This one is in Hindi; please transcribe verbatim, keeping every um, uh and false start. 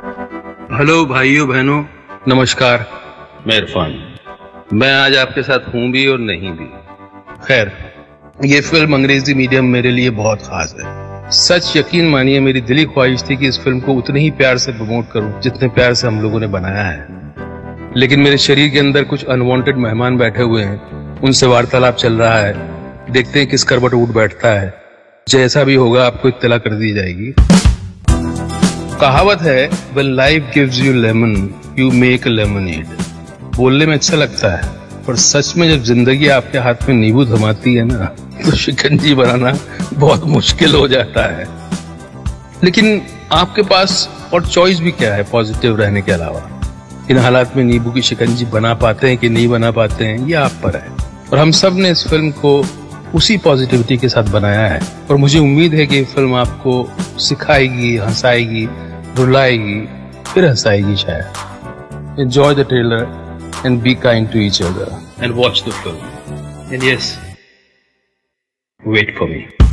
हेलो भाइयों बहनों, नमस्कार। मैं इरफान। मैं आज आपके साथ हूं भी और नहीं भी। खैर, ये फिल्म अंग्रेजी मीडियम मेरे लिए बहुत खास है। सच यकीन मानिए, मेरी दिली ख्वाहिश थी कि इस फिल्म को उतने ही प्यार से प्रमोट करूं जितने प्यार से हम लोगों ने बनाया है। लेकिन मेरे शरीर के अंदर कुछ अनवांटेड मेहमान बैठे हुए हैं, उनसे वार्तालाप चल रहा है। देखते हैं किस करवट उठ बैठता है। जैसा भी होगा आपको इत्तला कर दी जाएगी। कहावत है, when life gives you lemon, you make a lemonade। बोलने में अच्छा लगता है, पर सच में जब जिंदगी आपके हाथ में नींबू थमाती है ना, तो शिकंजी बनाना बहुत मुश्किल हो जाता है। लेकिन आपके पास और चॉइस भी क्या है पॉजिटिव रहने के अलावा? इन हालात में नींबू की शिकंजी बना पाते हैं कि नहीं बना पाते हैं, ये आप पर है। और हम सब ने इस फिल्म को उसी पॉजिटिविटी के साथ बनाया है। और मुझे उम्मीद है कि ये फिल्म आपको सिखाएगी, हंसाएगी, रुलाएगी, फिर हंसाएगी शायद। Enjoy the trailer and be kind to each other and watch the film. And yes, wait for me.